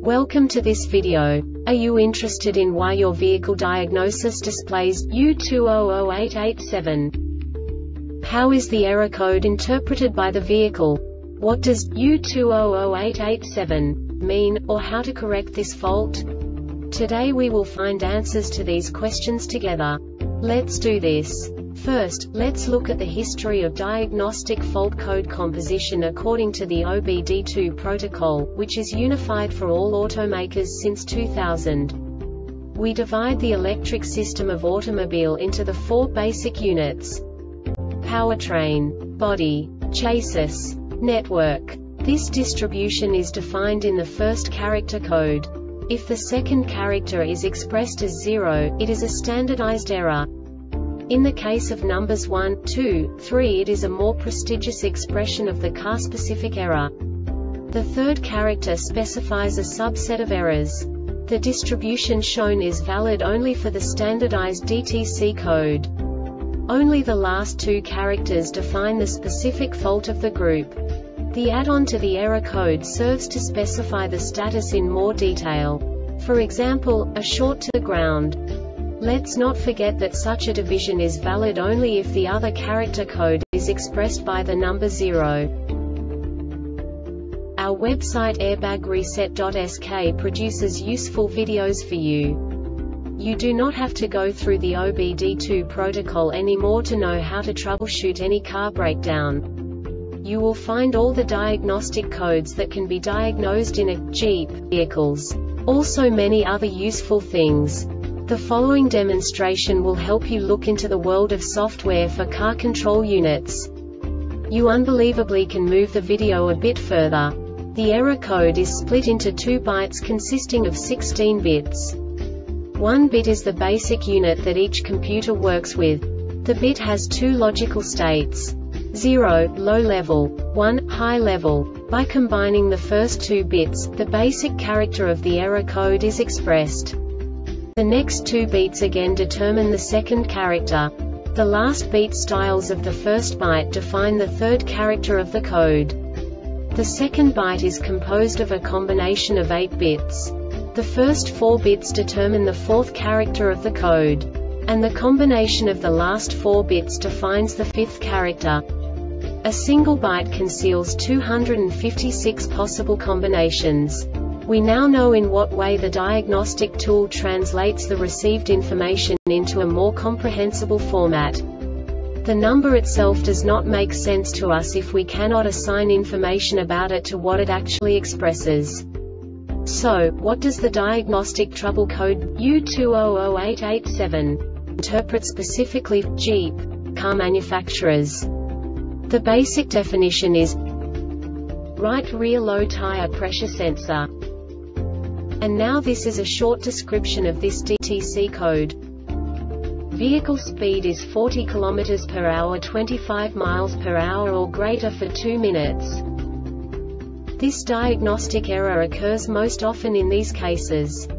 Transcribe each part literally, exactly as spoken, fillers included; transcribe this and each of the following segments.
Welcome to this video. Are you interested in why your vehicle diagnosis displays U two zero zero eight eight seven? How is the error code interpreted by the vehicle? What does U two zero zero eight eight seven mean, or how to correct this fault? Today we will find answers to these questions together. Let's do this. First, let's look at the history of diagnostic fault code composition according to the O B D two protocol, which is unified for all automakers since two thousand. We divide the electric system of automobile into the four basic units: powertrain, body, chassis, network. This distribution is defined in the first character code. If the second character is expressed as zero, it is a standardized error. In the case of numbers one, two, three, it is a more prestigious expression of the car-specific error. The third character specifies a subset of errors. The distribution shown is valid only for the standardized D T C code. Only the last two characters define the specific fault of the group. The add-on to the error code serves to specify the status in more detail. For example, a short to the ground. Let's not forget that such a division is valid only if the other character code is expressed by the number zero. Our website airbag reset dot S K produces useful videos for you. You do not have to go through the O B D two protocol anymore to know how to troubleshoot any car breakdown. You will find all the diagnostic codes that can be diagnosed in a Jeep vehicles. Also many other useful things. The following demonstration will help you look into the world of software for car control units. You unbelievably can move the video a bit further. The error code is split into two bytes consisting of sixteen bits. One bit is the basic unit that each computer works with. The bit has two logical states: zero, low level, one, high level. By combining the first two bits, the basic character of the error code is expressed. The next two beats again determine the second character. The last beat styles of the first byte define the third character of the code. The second byte is composed of a combination of eight bits. The first four bits determine the fourth character of the code. And the combination of the last four bits defines the fifth character. A single byte conceals two hundred fifty-six possible combinations. We now know in what way the diagnostic tool translates the received information into a more comprehensible format. The number itself does not make sense to us if we cannot assign information about it to what it actually expresses. So, what does the diagnostic trouble code U two zero zero eight eight seven interpret specifically for Jeep car manufacturers? The basic definition is right rear low tire pressure sensor. And now this is a short description of this D T C code. Vehicle speed is forty kilometers per hour, twenty-five miles per hour or greater for two minutes. This diagnostic error occurs most often in these cases: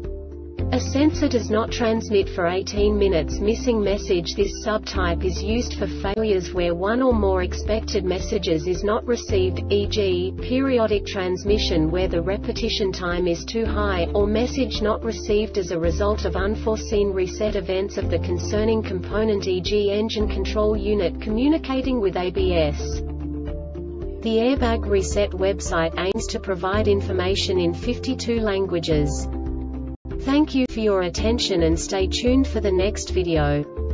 a sensor does not transmit for eighteen minutes, missing message. This subtype is used for failures where one or more expected messages is not received, for example, periodic transmission where the repetition time is too high, or message not received as a result of unforeseen reset events of the concerning component, for example engine control unit communicating with A B S. The Airbag Reset website aims to provide information in fifty-two languages. Thank you for your attention and stay tuned for the next video.